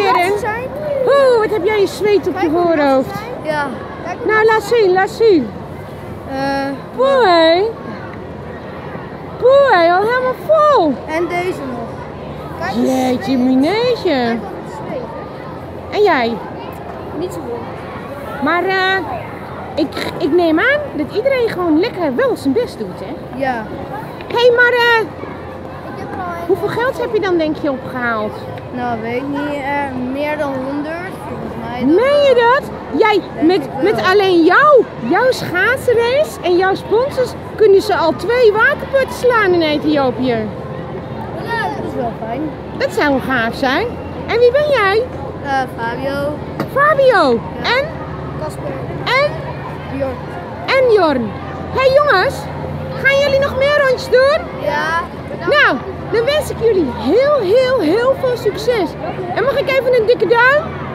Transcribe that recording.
proberen. Oeh, wat heb jij een zweet op je voorhoofd. Ja. Nou, laat zien, laat zien. Poeh. Poeh, al helemaal vol. En deze nog. Kijk eens. Jeetje, mineetje. Kijk wat het zweet, hè? En jij? Niet zo veel. Maar ik neem aan dat iedereen gewoon lekker wel zijn best doet, hè? Ja. Hé, maar Ik heb er al een. hoeveel geld heb je dan denk je opgehaald? Nou, weet ik niet. Meer dan 100 volgens mij. Meen je dat? Jij, Denk ik met wel. alleen jouw schaatsrace en jouw sponsors kunnen ze al 2 waterputten slaan in Ethiopië. Ja, dat is wel fijn. Dat zou wel gaaf zijn. En wie ben jij? Fabio. Fabio. En? Casper. En? Bjorn. En Jorn. Hé jongens, gaan jullie nog meer rondjes doen? Ja. Nou, dan wens ik jullie heel veel succes. En mag ik even een dikke duim?